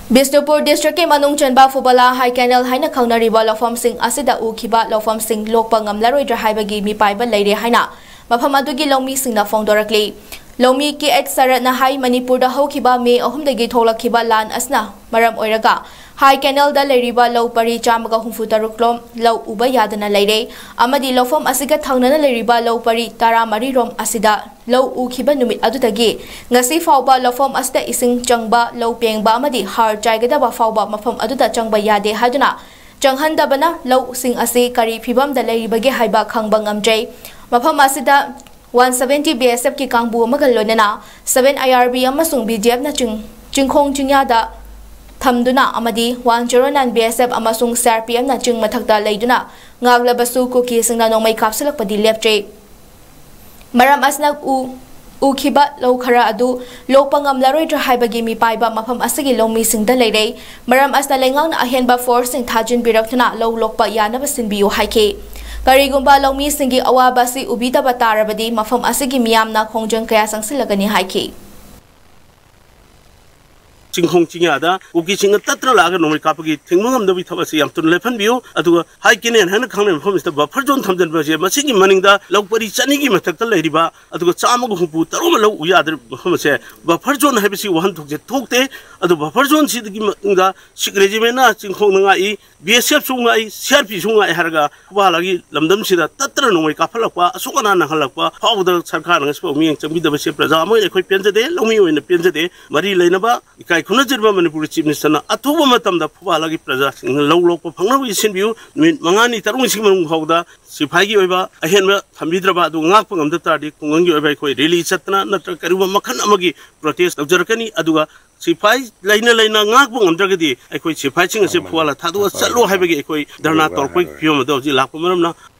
Bisnupur District ke Manung Chanba Fubala High Canal haina khaunariba lawfam sing asida ukhiba lawfam sing lokpa ngamlaroidra haibagi mi paiba leire haina mafam adugi lawmi singna phongdorakli lawmi 𝐀𝐏 saratna hai manipur da hokhiba me ahumdagi tholakhiba lan asna maram oiraga High Canal da leiriba law pari chamaga humfutaruk lom law uba yadana leire amadi lawfam asiga thangnana leiriba law pari tara mari rom asida law ukhiba numit adutagi ngasi fawba lawfam asda ising changba law pengba amadi har chaigadaba fawba mafam aduda changba yade haduna changhandabana law sing asi kari phibam da leiribage haiba khangba ngamjai mafam asida 170 BSF ki kangbu amaga lonana 7 IRB amasung BDF na chingkhong chinyada thamduna amadi 109 BSF amasung CRPM na ching mathakta leiduna ngaglabasu kuki singna nongmai kapsalakpadi leptre maram asnak ukhiba law khara adu lokpangam laroidra haibagi mi paiba mafam asagi lawmi singda leire maram asna lengang na ahenba force sing thajin biraktuna law lokpa yanaba sinbiu haike Karigumba lawmi singi awabasi ubitaba tarabadi mafam asigi miyamna khongjang kaya sangsilagani haike ꯆꯤꯡꯈꯣꯡ ꯆꯤꯡꯌꯥꯗ ꯎꯀꯤꯁꯤꯡꯅ ꯇꯠꯇꯅ ꯂꯥꯛꯑꯒ ꯅꯣꯡꯃꯩ ꯀꯥꯞꯄꯒꯤ ꯊꯤꯡꯕ ꯉꯝꯗꯕꯒꯤ ꯊꯕꯛꯁꯤ ꯌꯥꯝ ꯊꯨꯅ ꯂꯦꯞꯍꯟꯕꯤꯌꯨ ꯑꯗꯨꯒ ꯍꯥꯏ ꯀꯦꯅꯦꯜ ꯍꯥꯏꯅ ꯈꯪꯅꯕ ꯃꯐꯝꯁꯤꯗ ꯕꯐꯔ ꯖꯣꯟ ꯊꯝꯖꯤꯟꯕꯁꯦ ꯃꯁꯤꯒꯤ ꯃꯅꯤꯡꯗ ꯂꯧ ꯄꯔꯤ 200ꯒꯤ ꯃꯊꯛꯇ ꯂꯩꯔꯤꯕ ꯑꯗꯨꯒ 150 ꯇꯔꯨꯛ ꯂꯧ ꯎ ꯌꯥꯗ꯭ꯔꯤꯕ ꯃꯐꯝ ꯑꯁꯦ ꯕꯐꯔ ꯖꯣꯟ ꯍꯥꯏꯕꯁꯤ ꯋꯥꯍꯟꯊꯣꯛꯁꯦ ꯊꯣꯛꯇꯦ ꯑꯗꯨ ꯕꯐꯔ ꯖꯣꯟꯁꯤꯗꯒꯤ ꯃꯅꯨꯡꯗ ꯁꯤꯛ ꯔꯦꯖꯤꯃꯦꯟꯅ ꯆꯤꯡꯈꯣꯡꯅ ꯉꯥꯛꯏ BSFꯁꯨ ꯉꯥꯛꯏ CRPꯁꯨ ꯉꯥꯛꯏ ꯍꯥꯏꯔꯒ ꯈꯨꯕꯥꯂꯥꯒꯤ ꯂꯝꯗꯝꯁꯤꯗ ꯇꯠꯇꯅ ꯅꯣꯡꯃꯩ ꯀꯥꯞꯍꯜꯂꯛꯄ ꯑꯁꯣꯛ ꯑꯅꯥ ꯅꯪꯍꯜꯂꯛꯄ ꯐꯥꯎꯕꯗ ꯁꯔꯀꯥꯔꯅ ꯉꯁꯤꯐꯥꯎ ꯃꯤꯠꯌꯦꯡ ꯆꯪꯕꯤꯗꯕꯁꯦ ꯄ꯭ꯔꯖꯥ ꯑꯃ ꯑꯣꯏꯅ ꯑꯩꯈꯣꯏ ꯄꯦꯟꯖꯗꯦ ꯂꯧꯃꯤ ꯑꯣꯏꯅ ꯄꯦꯟꯖꯗꯦ ꯃꯔꯤ ꯂꯩꯅꯕ ꯏꯀꯥꯏ ꯈꯨꯝꯅꯖꯔꯤꯕ ꯃꯅꯤꯄꯨꯔ ꯆꯤꯞ ꯃꯤꯅꯤꯁꯇꯔꯅ ꯑꯊꯨꯕ ꯃꯇꯝꯗ ꯐꯨꯕꯥꯂꯥꯒꯤ ꯄ꯭ꯔꯖꯥꯁꯤꯡꯅ ꯂꯧ ꯂꯣꯛꯄ ꯐꯪꯅꯕꯒꯤ ꯁꯤꯟꯕꯤꯌꯨ ꯅꯨꯃꯤꯠ 5ꯅꯤ 6ꯅꯤꯁꯤꯒꯤ ꯃꯅꯨꯡ ꯐꯥꯎꯕꯗ ꯁꯤꯐꯥꯏꯒꯤ ꯑꯣꯏꯕ ꯑꯍꯦꯟꯕ ꯊꯝꯕꯤꯗ꯭ꯔꯕ ꯑꯗꯨ ꯉꯥꯛꯄ ꯉꯝꯗ ꯇꯥꯔꯗꯤ ꯈꯨꯡꯒꯪꯒꯤ ꯑꯣꯏꯕ ꯑꯩꯈꯣꯏ ꯔꯦꯂꯤ ꯆꯠꯇꯅ ꯅꯠꯇ꯭ꯔꯒ ꯀꯔꯤꯒꯨꯝꯕ ꯃꯈꯜ ꯑꯃꯒꯤ ꯄ꯭ꯔꯣꯇꯦꯁ ꯇꯧꯖꯔꯛꯀꯅꯤ ꯑꯗꯨꯒ सिफाई लेना ngakpo ngamdragadi aikoi सिफाई सिंग से फुवाला थादो चलो हाइबगे aikoi धरना तोरपै फियम दो जि लाखो मरमना